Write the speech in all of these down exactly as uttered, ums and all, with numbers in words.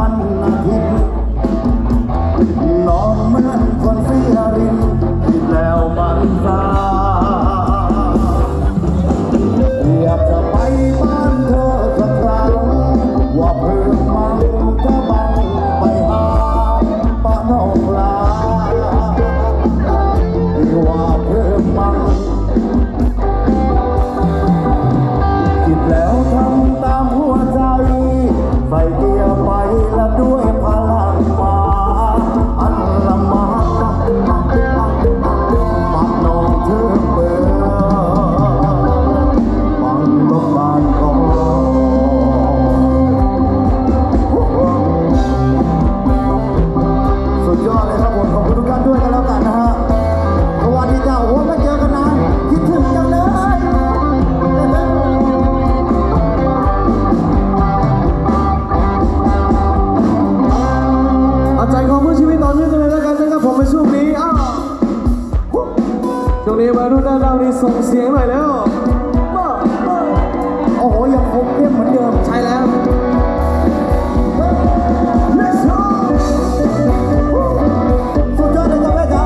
วันอาทิตย์นอนเหมือนคนเสียรินคิดแล้วมันซาอยากจะไปบ้านเธอสักครั้งว่าเพื่อนมันจะบังไปหาป้าน้องลาว่าเพื่อนมันคิดแล้วทำตามหัวใจใส่เกียร์ไปและด้วยพลังมาอันละมาปักน้องเธอเบื่อปังลงบ้านก่อนสุดยอดเลยครับผมขอบคุณทุกท่านด้วยกันแล้วกันนะฮะสวัสดีจ้าโอ้ไม่เจอกันนานคิดถึงจังเลยเอาใจของผู้ชีวิตต่อเนื่องกันเลยแล้วกันนะครับผมในช่วงนี้อ้าวช่วงนี้มาดูด้านเรานี่ส่งเสียงหน่อยแล้วโอ้โหยังคงเข้มเหมือนเดิมใช่แล้วสุดยอดเลยจ้าแม่จ๋า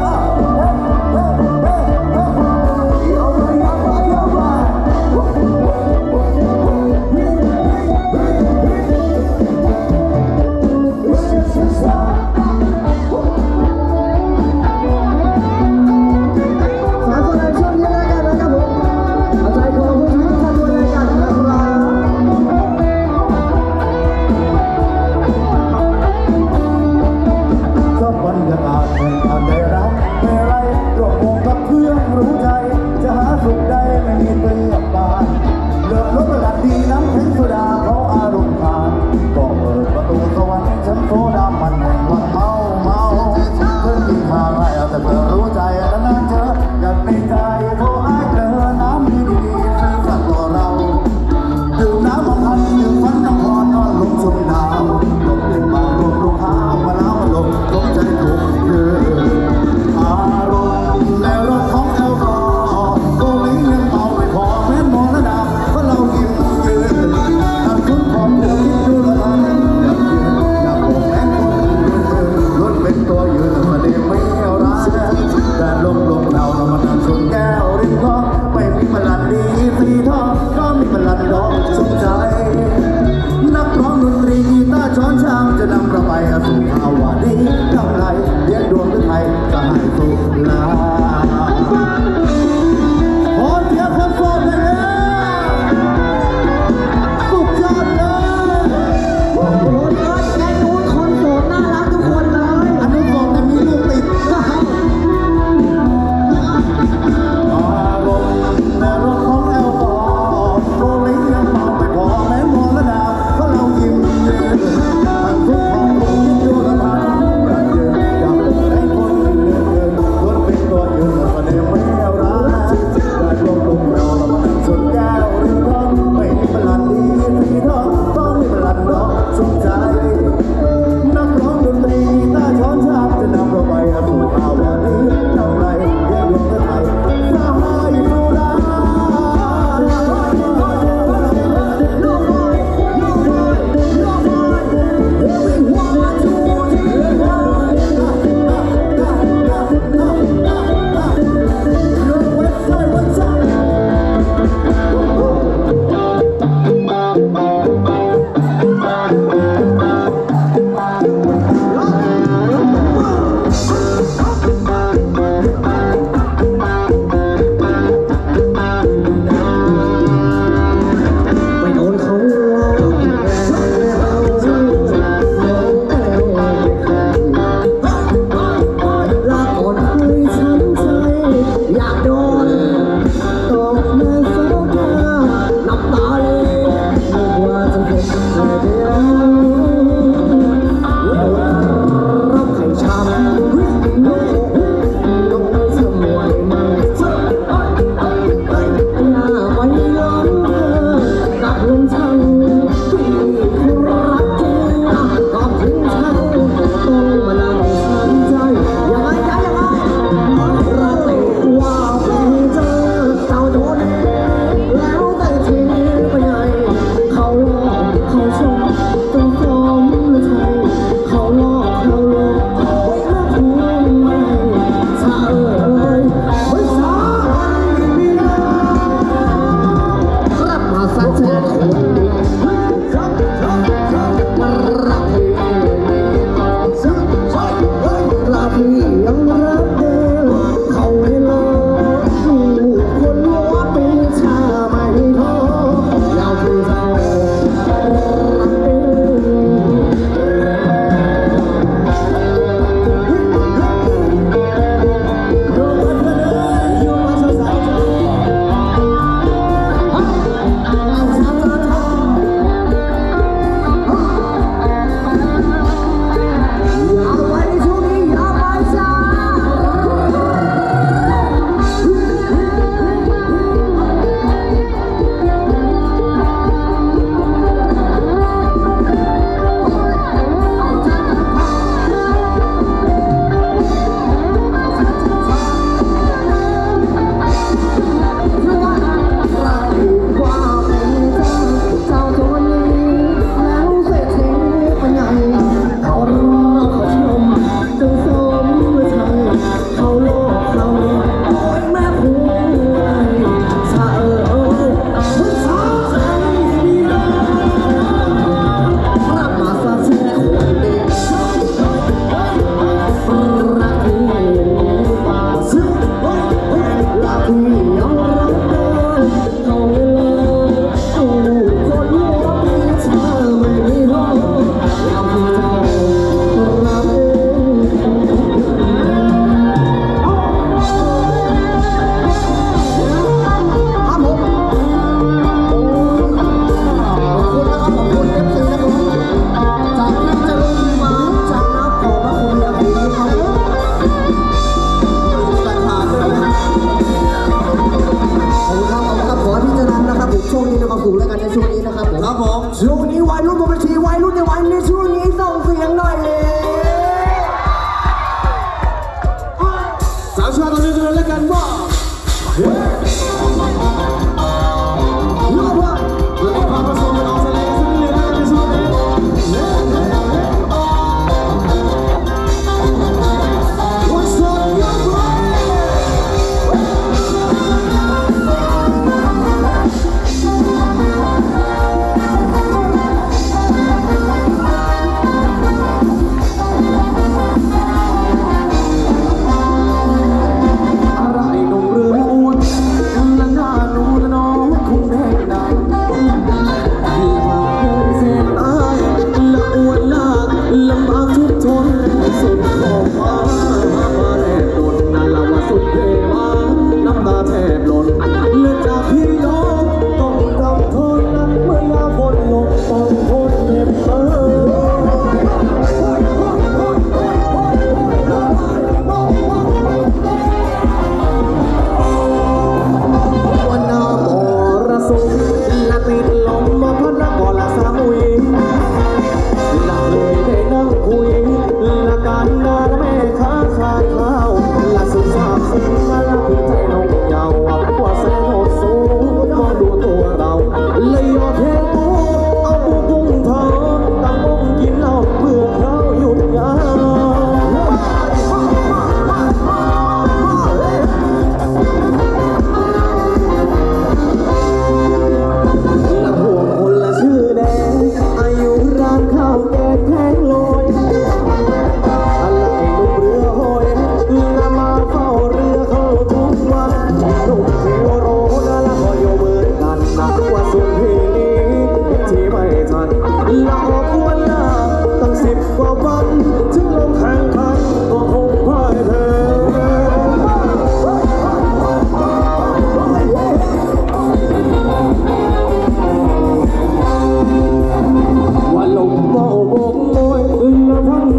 ต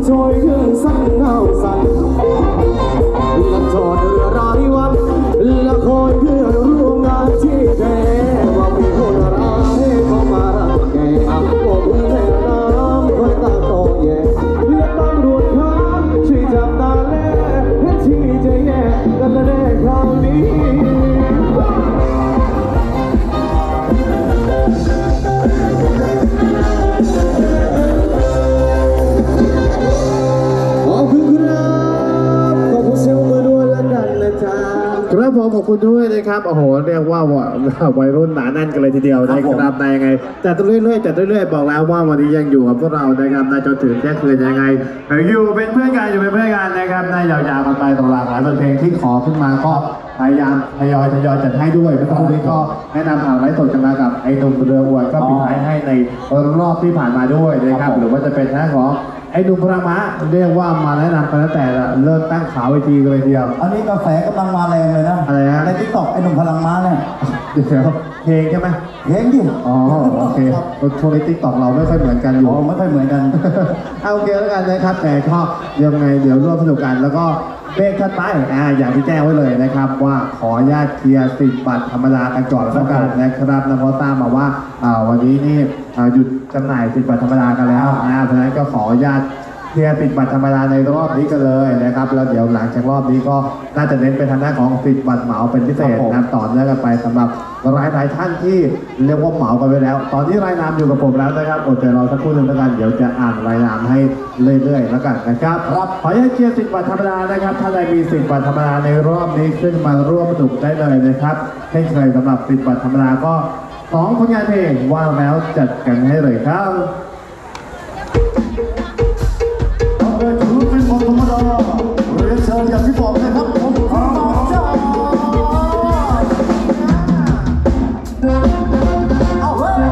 โชยเครื่องสั่นเงาสั่นและจอดเรือรายวันและคอยเพื่อนร่วมงานที่แท้ว่ามีคนร้ายเข้ามารังแกอับโอบแม่น้ำคอยตาโตแย่และตำรวจครับช่วยจับตาแลเห็นที่จะแย่กันและแน่คราวนี้ครับผมขอบคุณด้วยนะครับโอ้โหเรียกว่าวัยรุ่นหนาแน่นกันเลยทีเดียวนะครับในยังไงแต่เรื่อยๆแต่เรื่อยๆบอกแล้วว่าวันนี้ยังอยู่กับพวกเรานะครับในจนถึงแค่คืนยังไงอยู่เป็นเพื่อนกันอยู่เป็นเพื่อนกันนะครับในยาวๆกันไปตลอดหลายเพลงที่ขอขึ้นมาก็พยายามทยอยทยอยจัดให้ด้วยเมื่อสักครู่นี้ก็แนะนำผ่านไลฟ์สดกันมากับไอ้หนุ่มเรืออวดก็ปิดท้ายให้ในรอบที่ผ่านมาด้วยนะครับหรือว่าจะเป็นทางของไอ้หนุ่มพระมะเรียกว่ามาแนะนำกันตั้งแต่เริ่มตั้งขาเวทีกันเลยทีเดียวอันนี้กระแสกำลังมาแรงเลยนะอะไรฮะในทิกตอกไอ้หนุ่มพลังม้าเนี่ยเดี๋ยวเพลงใช่ไหมเพลงดิอ๋อโอเคช่วงนี้ทิกตอกเราไม่ค่อยเหมือนกันอยู่อ๋อไม่ค่อยเหมือนกันเอาโอเคแล้วกันนะครับแต่ก็ยังไงเดี๋ยวร่วมสนุกกันแล้วก็เบรกถัดไปอ่าอย่างที่แจ้งไว้เลยนะครับว่าขออนุญาตเคลียร์สิทธิ์บัตรธรรมดากันก่อนแล้วกันนะครับนะเพราะทราบมาว่าอ่าวันนี้นี่หยุดจำหน่ายสิทธิ์บัตรธรรมดากันแล้วนะเพราะฉะนั้นก็ขออนุญาตเคลียร์สิทธิ์บัตรธรรมดาในรอบนี้กันเลยนะครับแล้วเดี๋ยวหลังจากรอบนี้ก็น่าจะเน้นไปทางด้านของสิทธิ์บัตรเหมาเป็นพิเศษนะต่อเนื่องกันไปสำหรับหลายหลายท่านที่เรียกว่าเหมากันไปแล้ว ตอนนี้รายนามอยู่กับผมแล้วนะครับอดใจรอสักครู่หนึ่งแล้วกันเดี๋ยวจะอ่านรายนามให้เรื่อยๆแล้วกันนะครับครับขอให้เคลียร์สิทธิ์บัตรธรรมดานะครับถ้าใครมีสิทธิ์บัตรธรรมดาในรอบนี้ขึ้นมาร่วมสนุกได้เลยนะครับเช่นเคยสำหรับสิทธิ์บัตรธรรมดาก็สองผลงานเพลงว่างแล้วจัดกันให้เลยครับถือเป็นบทธรรมดาเรียนเชิญอย่างที่บอกนะครับผมพระเจ้าเอาเว้ย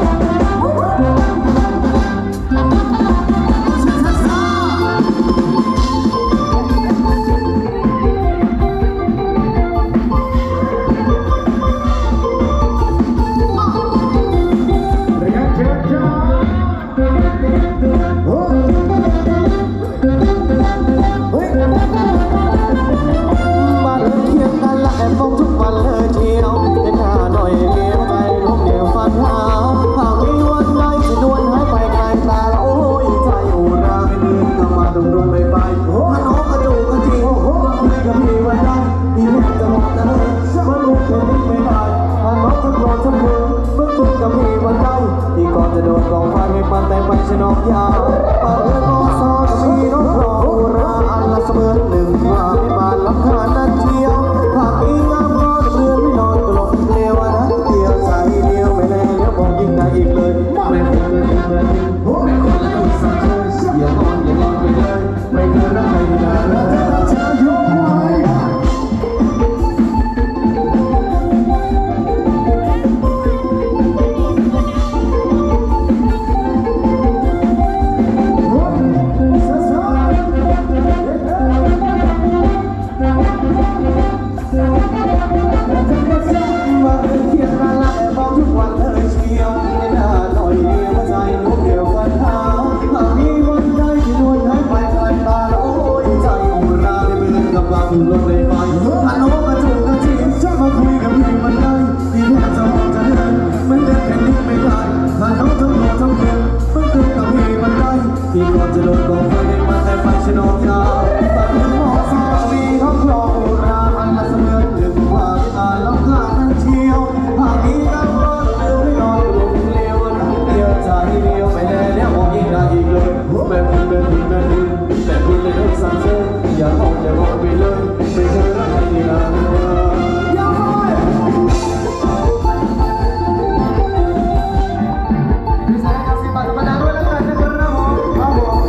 ชนกยาปากเอ๋ยมอซอจะมีน้องครองโบราณอันละเสมือนหนึ่งว่าไม่บานลำคาญนั่นเชียวหากมีงามงอนเรือนไม่นอนก็หลงเลวนะเดียวใจเดียวไม่แน่เดี๋ยวบอกยิ่งได้อีกเลยไม่เคยเลยเหมือนไม่คนละคนสักคนอย่านอนอย่านอนไปเลยไม่เคยรักใครนานแล้วจะยกไว้รถเลยไปฮัลโหลกระจุกกระจิงจะมาคุยกับพี่มันได้ที่แทบจะมองจะเดินมันเดินแค่นี้ไม่ได้ฮัลโหลทั้งหมดทั้งคืนมันคุยกับพี่มันได้ที่ก่อนจะโดนกองไฟในมันแต่ไฟชนกยาตัดมือมองซาวีท้องคลองโบราณอันละเสมือนหนึ่งว่าไม่อ่านลำคาญนั่นเชียวหากมีกำลังเดินไม่นอนลงเลวนะเดียวใจเดียวไม่แน่เนี่ยมองยิ่งได้อีกเลยแม่คุณแม่คุณแม่คุณแต่คุณเลยต้องสั่งเสียอย่ามองอย่ามองไปเลยไม่เคยรักใครนานอย่าไปพี่สายกับสิบบาทธรรมดาด้วยแล้วกันนะครับผมครับผม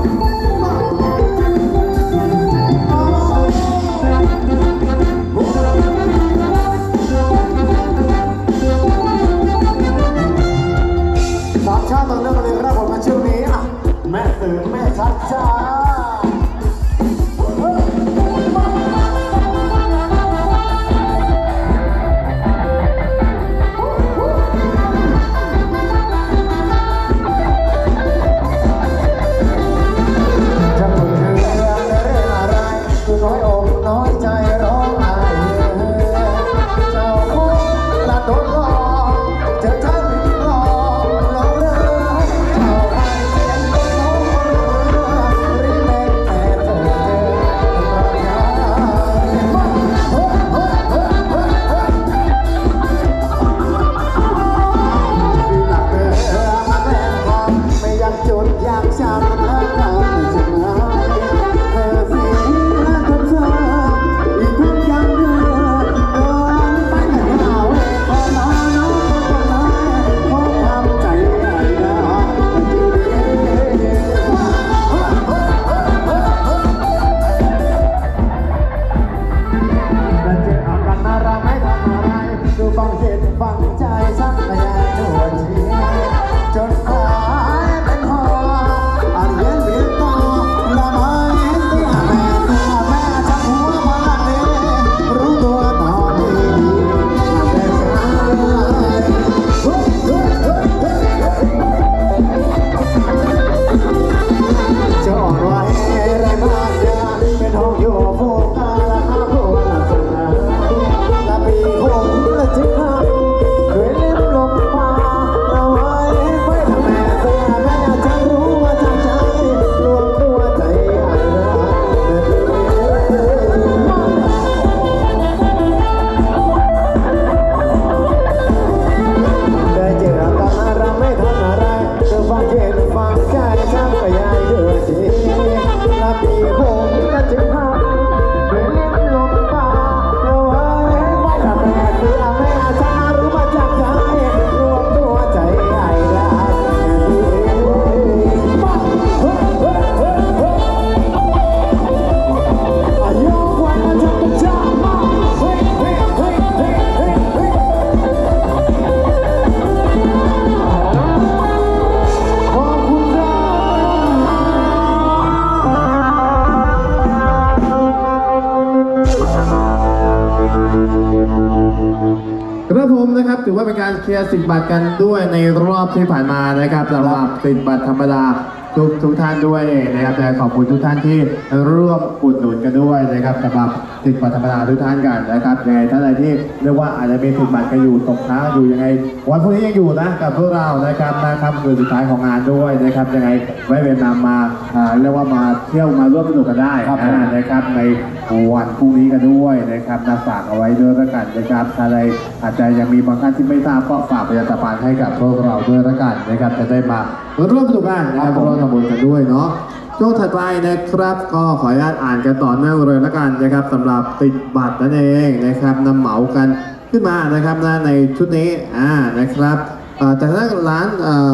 สามชาติต่อเนื่องกันเลยครับผมมาช่วงนี้อ่ะแม่ตื่นแม่ชัดจ้าจะนะครับถือว่าเป็นการเคลียร์สิทธิ์บัตรกันด้วยในรอบที่ผ่านมานะครับสำหรับสิทธิ์บัตรธรรมดาทุกทุกท่านด้วยนะครับแต่ขอบคุณทุกท่านที่ร่วมอุดหนุนกันด้วยนะครับสำหรับสิทธิ์บัตรธรรมดาทุกท่านกันนะครับยังไงท่านใดที่เรียกว่าอาจจะมีสิทธิ์บัตรกันอยู่ตกค้างอยู่ยังไงวันพรุ่งนี้ยังอยู่นะกับพวกเรานะครับนะครับคืนสุดท้ายของงานด้วยนะครับยังไงไว้เวียนนามมาอ่าเรียกว่ามาเที่ยวมาร่วมสนุกกันได้อ่านะครับในวันพรุ่งนี้กันด้วยนะครับน่าฝากเอาไว้ด้วยแล้วกันนะครับถ้าใดอาจจะยังมีบางท่านที่ไม่ทราบก็ฝากประชาสัมพันธ์ให้กับพวกเราด้วยแล้วกันนะครับจะได้มาร่วมสนุกกันนะครับร่วมทำบุญกันด้วยเนาะช่วงถัดไปนะครับก็ขออนุญาตอ่านกันต่อเนื่องเลยแล้วกันนะครับสำหรับติดบัตรนั่นเองนะครับนำเหมากันขึ้นมานะครับนะในชุดนี้อ่านะครับอ่าแต่ถ้าร้านเอ่อ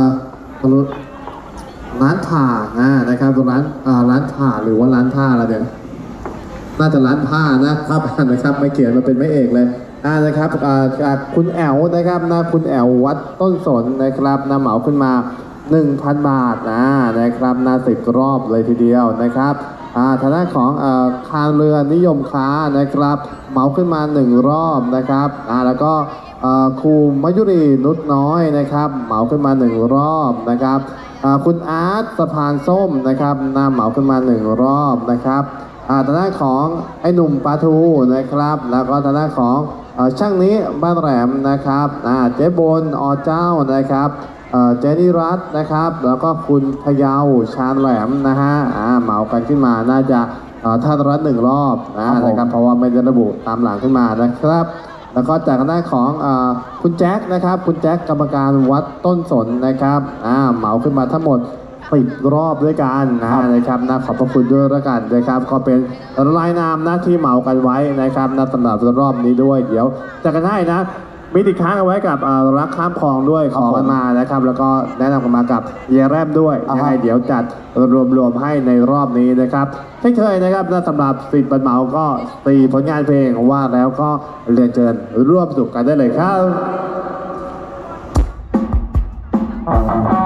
ร้านผ่าอ่านะครับร้านอ่าร้านผ่าหรือว่าร้านผ้าอะไรเนี่ยน่าจะร้านผ้านะครับนะครับไม่เขียนมาเป็นไม่เอกเลยอ่านะครับอ่าจากคุณแอลนะครับนะคุณแอลวัดต้นสนนะครับนำเหมาขึ้นมาหนึ่งพัน บาทนะนะครับนาสิบรอบเลยทีเดียวนะครับอ่าทางด้านของอ่าคารเรือนิยมค้านะครับเหมาขึ้นมาหนึ่งรอบนะครับอ่าแล้วก็อ่าครูมายุรีนุชน้อยนะครับเหมาขึ้นมาหนึ่งรอบนะครับอ่าคุณอาร์ตสะพานส้มนะครับนำเหมาขึ้นมาหนึ่งรอบนะครับอ่าทางด้านของไอ้หนุ่มปลาทูนะครับแล้วก็ทางด้านของอ่าช่างนี้บ้านแหลมนะครับอ่าเจ๊บนอเจ้านะครับเจนิรัตน์นะครับแล้วก็คุณพยาวชาญแหลมนะฮะอ่าเหมากันขึ้นมาน่าจะท่านรัฐหนึ่งรอบนะนะครับเพราะว่าไม่ได้ระบุตามหลังขึ้นมานะครับแล้วก็จากหน้าของอคุณแจ็คนะครับคุณแจ็คกรรมการวัดต้นสนนะครับอ่าเหมาขึ้นมาทั้งหมดสิบรอบด้วยกันนะนะครับนะขอบพระคุณด้วยแล้วกันนะครับก็เป็นรายนามนะที่เหมากันไว้นะครับนะสำหรับรอบนี้ด้วยเดี๋ยวจะกันให้นะมีติดค้างเอาไว้กับรักข้ามคลองด้วยขอกันมานะครับแล้วก็แนะนำกันมากับเยแรมด้วยยังไงเดี๋ยวจัดรวมๆให้ในรอบนี้นะครับเช่นเคยนะครับสำหรับสิทธิ์บัตรเหมาก็ตีผลงานเพลงว่าแล้วก็เรียนเชิญร่วมสนุกกันได้เลยครับ